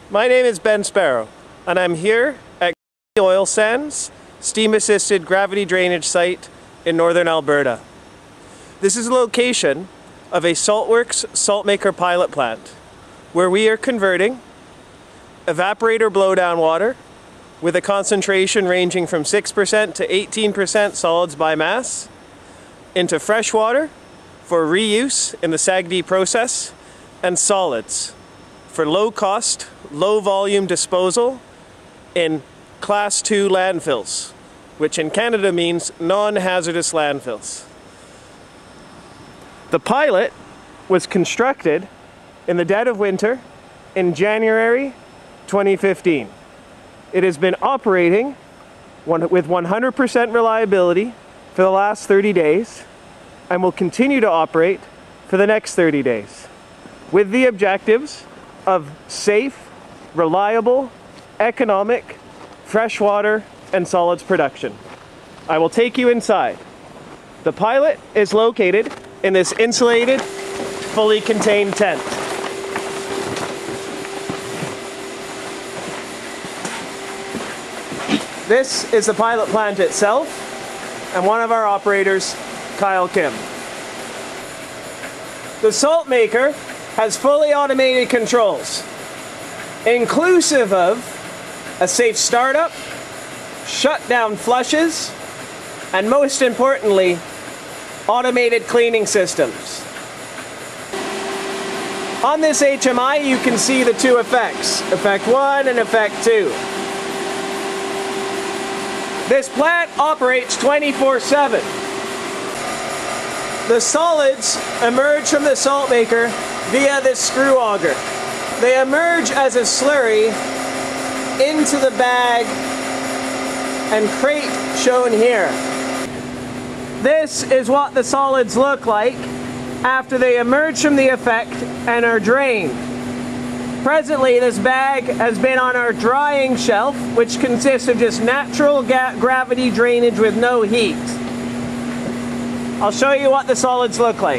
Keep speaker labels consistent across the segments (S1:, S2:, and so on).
S1: My name is Ben Sparrow, and I'm here at Oil Sands steam-assisted gravity drainage site in northern Alberta. This is the location of a Saltworks SaltMaker pilot plant, where we are converting evaporator blowdown water with a concentration ranging from 6% to 18% solids by mass into freshwater for reuse in the SAGD process and solids for low-cost, low-volume disposal in Class 2 landfills, which in Canada means non-hazardous landfills. The pilot was constructed in the dead of winter in January 2015. It has been operating with 100% reliability for the last 30 days and will continue to operate for the next 30 days with the objectives of safe, reliable, economic, freshwater and solids production. I will take you inside. The pilot is located in this insulated, fully contained tent. This is the pilot plant itself and one of our operators, Kyle Kim. The SaltMaker has fully automated controls, inclusive of a safe startup, shutdown flushes, and most importantly, automated cleaning systems. On this HMI, you can see the two effects, Effect 1 and Effect 2. This plant operates 24/7. The solids emerge from the SaltMaker via this screw auger. They emerge as a slurry into the bag and crate shown here. This is what the solids look like after they emerge from the effect and are drained. Presently, this bag has been on our drying shelf, which consists of just natural gravity drainage with no heat. I'll show you what the solids look like.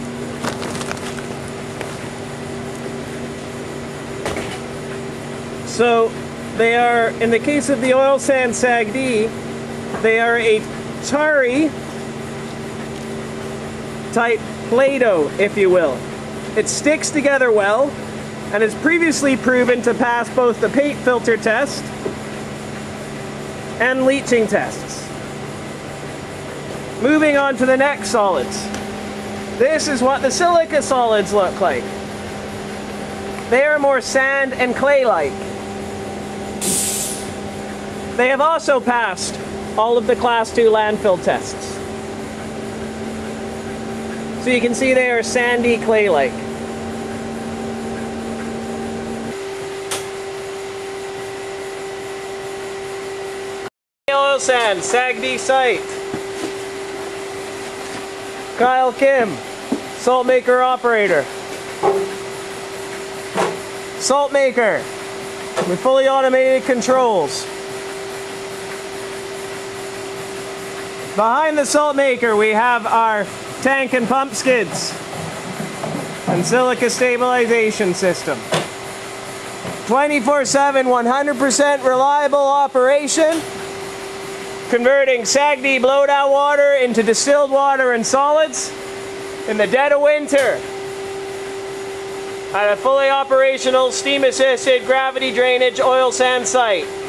S1: So, they are, in the case of the oil sand SAGD, they are a tarry type Play-Doh, if you will. It sticks together well and is previously proven to pass both the paint filter test and leaching tests. Moving on to the next solids. This is what the silica solids look like. They are more sand and clay-like. They have also passed all of the Class 2 landfill tests. So you can see they are sandy, clay-like. Oil sand, SAGD site. Kyle Kim, SaltMaker operator. SaltMaker with fully automated controls. Behind the SaltMaker we have our tank and pump skids and silica stabilization system. 24/7, 100% reliable operation, converting SAGD blowdown water into distilled water and solids in the dead of winter at a fully operational steam-assisted gravity drainage oil sand site.